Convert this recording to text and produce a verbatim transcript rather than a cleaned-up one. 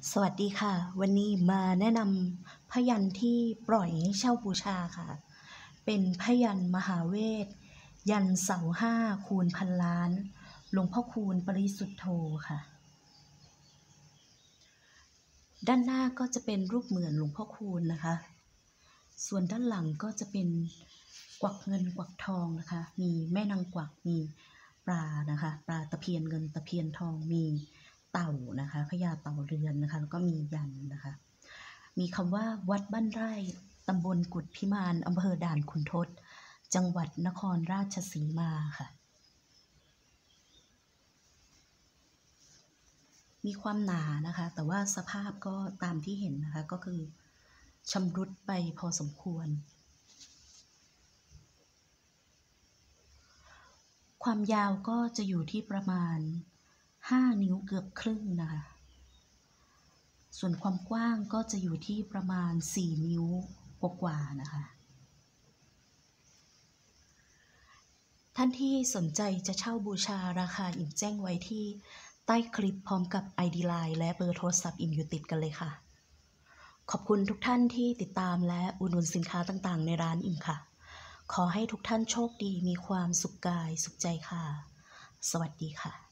สวัสดีค่ะวันนี้มาแนะนำพยัญชนะที่ปล่อยให้เช่าบูชาค่ะเป็นพยัญชนะมหาเวทยันเสาห้าคูณพันล้านหลวงพ่อคูณปริสุทธโธค่ะด้านหน้าก็จะเป็นรูปเหมือนหลวงพ่อคูณนะคะส่วนด้านหลังก็จะเป็นกวักเงินกวักทองนะคะมีแม่นางกวักมีปลานะคะปลาตะเพียนเงินตะเพียนทองมีเต่านะคะพญาเต่าเรือนนะคะแล้วก็มียันนะคะมีคำว่าวัดบ้านไร่ตำบลกุฎพิมานอำเภอด่านขุนทดจังหวัดนครราชสีมาค่ะมีความหนานะคะแต่ว่าสภาพก็ตามที่เห็นนะคะก็คือชำรุดไปพอสมควรความยาวก็จะอยู่ที่ประมาณห้านิ้วเกือบครึ่งนะคะส่วนความกว้างก็จะอยู่ที่ประมาณสี่นิ้วกว่าๆนะคะท่านที่สนใจจะเช่าบูชาราคาอิ่มแจ้งไว้ที่ใต้คลิปพร้อมกับ ไอ ดี ไลน์ และเบอร์โทรศัพท์อิ่มอยู่ติดกันเลยค่ะขอบคุณทุกท่านที่ติดตามและอุดหนุนสินค้าต่างๆในร้านอิ่มค่ะขอให้ทุกท่านโชคดีมีความสุขกายสุขใจค่ะสวัสดีค่ะ